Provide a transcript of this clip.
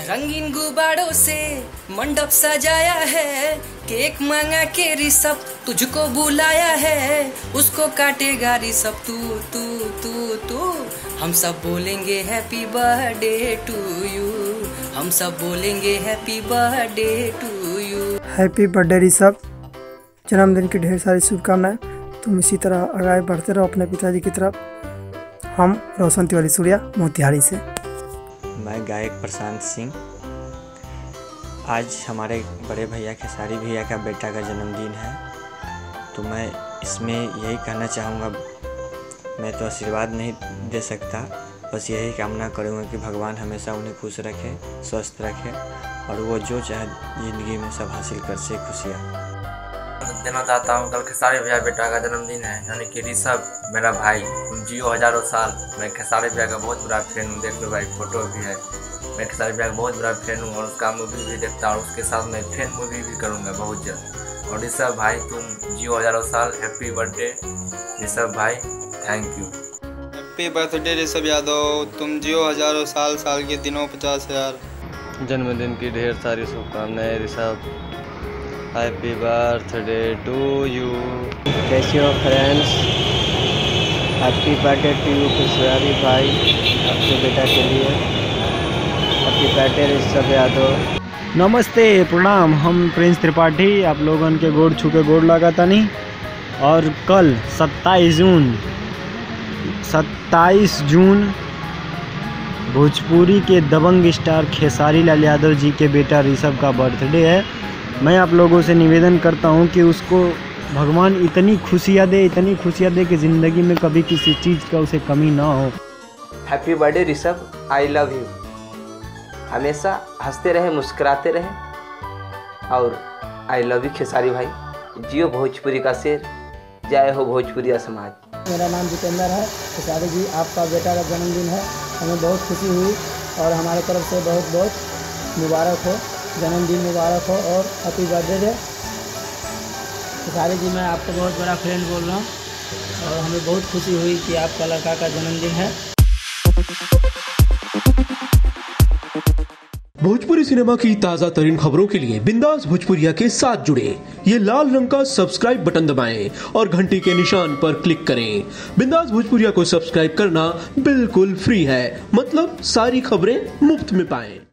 रंगीन गुब्बारों से मंडप सजाया है, केक मांगा के ऋषभ तुझको बुलाया है, उसको काटेगा ऋषभ तू तू तू तू। हम सब बोलेंगे हैप्पी बर्थडे टू यू, हम सब बोलेंगे happy birthday to you. Happy birthday Rishabh, जन्मदिन की ढेर सारी शुभकामनाएं। तुम इसी तरह आगे बढ़ते रहो अपने पिताजी की तरफ। हम रोशन तिवारी सूर्या मोतिहारी से। मैं गायक प्रशांत सिंह। आज हमारे बड़े भैया खेसारी भैया का बेटा का जन्मदिन है, तो मैं इसमें यही कहना चाहूँगा, मैं तो आशीर्वाद नहीं दे सकता, बस यही कामना करूँगा कि भगवान हमेशा उन्हें खुश रखे, स्वस्थ रखे और वो जो चाहे ज़िंदगी में सब हासिल कर से खुशियाँ देना चाहता हूँ। कल खेसारी भैया बेटा का जन्मदिन है, यानी कि ऋषभ मेरा भाई, तुम जियो हजारों साल। मैं खेसारी भैया का बहुत बड़ा फैन हूँ, देख लो भाई फोटो भी है। मैं खेसारी भैया का बहुत बड़ा फैन हूँ और उसका मूवी भी देखता हूँ, उसके साथ मैं फैन मूवी भी करूँगा बहुत जल्द। और ऋषभ भाई तुम जियो हजारों साल, हैप्पी बर्थडे ऋषभ भाई, thank you. Happy birthday Rishabh Yadav, तुम जियो हजारों साल, साल के दिनों 50,000। जन्मदिन की ढेर सारी शुभकामनाएं Rishabh, happy birthday to you. कैसे हो friends, happy birthday to you Khesari भाई, आपके बेटा के लिए हैप्पी बर्थडे ऋषभ यादव। नमस्ते प्रणाम, हम प्रिंस त्रिपाठी आप लोगन के गोड़ छू के गोड़ लगाता नहीं। और कल 27 जून भोजपुरी के दबंग स्टार खेसारी लाल यादव जी के बेटा ऋषभ का बर्थडे है। मैं आप लोगों से निवेदन करता हूं कि उसको भगवान इतनी खुशियां दे कि ज़िंदगी में कभी किसी चीज़ का उसे कमी ना हो। Happy birthday Rishabh, I love you. हमेशा हंसते रहे, मुस्कुराते रहे और आई लव यू खेसारी भाई। जियो भोजपुरी का शेर, जय हो भोजपुरी समाज। मेरा नाम जितेंद्र है। खेसारी जी आपका बेटा का जन्मदिन है, हमें बहुत खुशी हुई और हमारे तरफ से बहुत बहुत मुबारक हो, जन्मदिन मुबारक हो और हैप्पी बर्थडे। खेसारी जी मैं आपका बहुत बड़ा फ्रेंड बोल रहा हूँ और हमें बहुत खुशी हुई कि आपका लड़का का जन्मदिन है। भोजपुरी सिनेमा की ताजा तरीन खबरों के लिए बिंदास भोजपुरिया के साथ जुड़े ये लाल रंग का सब्सक्राइब बटन दबाएं और घंटी के निशान पर क्लिक करें। बिंदास भोजपुरिया को सब्सक्राइब करना बिल्कुल फ्री है, मतलब सारी खबरें मुफ्त में पाएं।